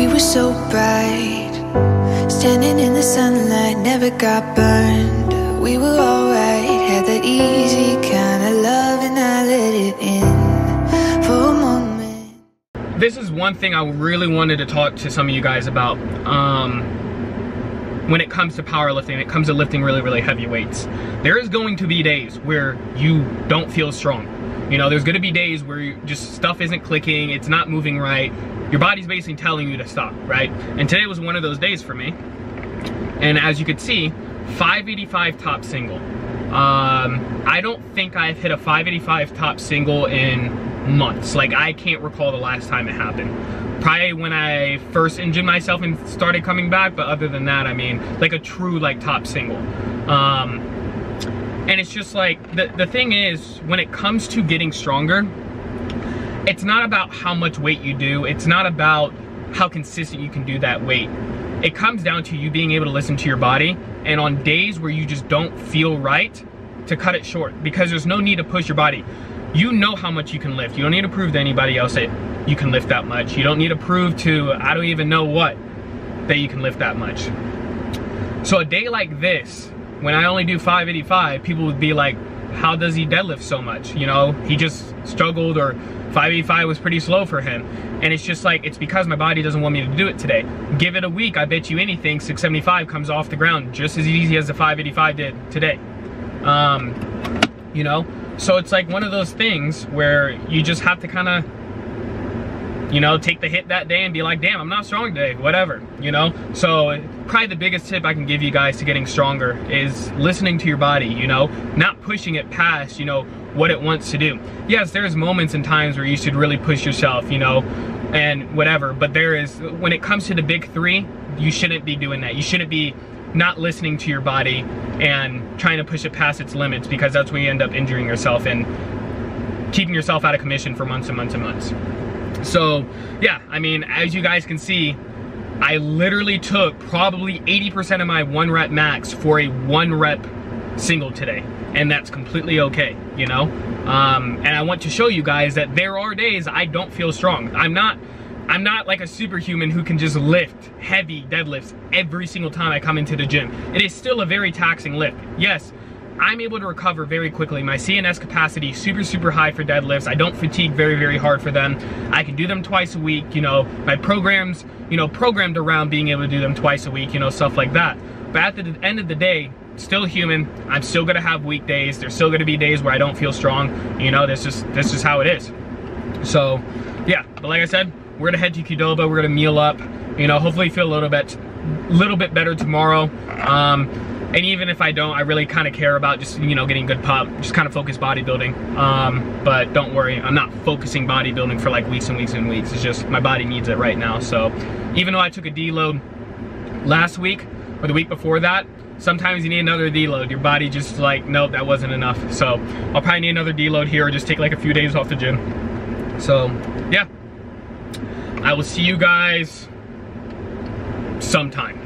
were so bright, standing in the sunlight, never got burned. We were alright, had that easy kind of love, and I let it in for a moment. This is one thing I really wanted to talk to some of you guys about. When it comes to powerlifting, it comes to lifting really heavy weights. There is going to be days where you don't feel strong. You know, there's gonna be days where just stuff isn't clicking, it's not moving right. Your body's basically telling you to stop, right? And today was one of those days for me. And as you could see, 585 top single. I don't think I've hit a 585 top single in months. Like, I can't recall the last time it happened. Probably when I first injured myself and started coming back, but other than that, I mean, like a true like top single. And it's just like, the thing is, when it comes to getting stronger, it's not about how much weight you do, it's not about how consistent you can do that weight. It comes down to you being able to listen to your body, and on days where you just don't feel right, to cut it short, because there's no need to push your body. You know how much you can lift. You don't need to prove to anybody else that you can lift that much. You don't need to prove to, I don't even know what, that you can lift that much. So a day like this, when I only do 585, people would be like, how does he deadlift so much? You know, he just struggled, or 585 was pretty slow for him. And it's just like, it's because my body doesn't want me to do it today. Give it a week, I bet you anything, 675 comes off the ground just as easy as the 585 did today. You know, so it's like one of those things where you just have to kind of, you know, take the hit that day and be like, damn, I'm not strong today, whatever, you know? So probably the biggest tip I can give you guys to getting stronger is listening to your body, you know? Not pushing it past, you know, what it wants to do. Yes, there's moments and times where you should really push yourself, you know, and whatever, but there is, when it comes to the big three, you shouldn't be doing that. You shouldn't be not listening to your body and trying to push it past its limits, because that's when you end up injuring yourself and keeping yourself out of commission for months and months and months. So yeah, I mean, as you guys can see, I literally took probably 80% of my 1 rep max for a 1 rep single today, and that's completely okay, you know? And I want to show you guys that there are days I don't feel strong. I'm not like a superhuman who can just lift heavy deadlifts every single time I come into the gym. It is still a very taxing lift. Yes, I'm able to recover very quickly. My CNS capacity is super high for deadlifts. I don't fatigue very hard for them. I can do them twice a week, you know. My program's, you know, programmed around being able to do them twice a week, you know, stuff like that. But at the end of the day, still human. I'm still gonna have weak days. There's still gonna be days where I don't feel strong. You know, that's just how it is. So yeah, but like I said, we're gonna head to Qdoba, we're gonna meal up, you know, hopefully feel a little bit better tomorrow. And even if I don't, I really kind of care about just, you know, getting good pop, just kind of focus bodybuilding. But don't worry, I'm not focusing bodybuilding for like weeks and weeks and weeks. It's just my body needs it right now. So even though I took a deload last week or the week before that, sometimes you need another deload. Your body just like, nope, that wasn't enough. So I'll probably need another deload here, or just take like a few days off the gym. So yeah, I will see you guys sometime.